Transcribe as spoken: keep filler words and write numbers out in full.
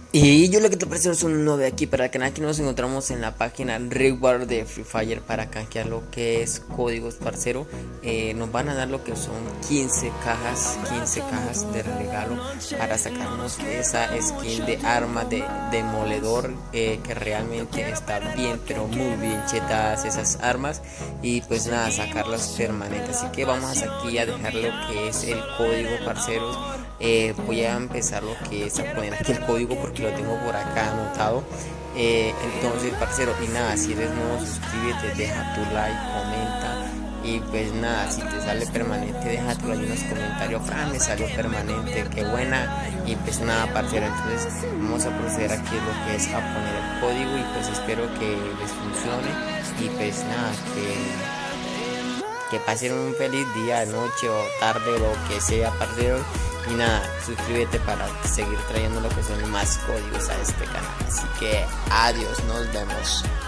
Y yo lo que te parece es un nuevo de aquí para el canal. Aquí nos encontramos en la página Reward de Free Fire para canjear lo que es códigos, parcero. Eh, nos van a dar lo que son quince cajas, quince cajas de regalo para sacarnos esa skin de arma de demoledor, eh, que realmente está bien, pero muy bien chetadas esas armas. Y pues nada, sacarlas permanentes. Así que vamos aquí a dejar lo que es el código, parceros. Eh, voy a empezar lo que es a poner aquí el código porque lo tengo por acá anotado. Eh, entonces, parcero, y nada, si eres nuevo, suscríbete, deja tu like, comenta. Y pues nada, si te sale permanente, déjatelo ahí en los comentarios. Fran, me salió permanente, qué buena. Y pues nada, parcero, entonces vamos a proceder aquí lo que es a poner el código. Y pues espero que les funcione. Y pues nada, que que pasen un feliz día, noche o tarde, lo que sea, parcero. Y nada, suscríbete para seguir trayendo lo que son más códigos a este canal. Así que adiós, nos vemos.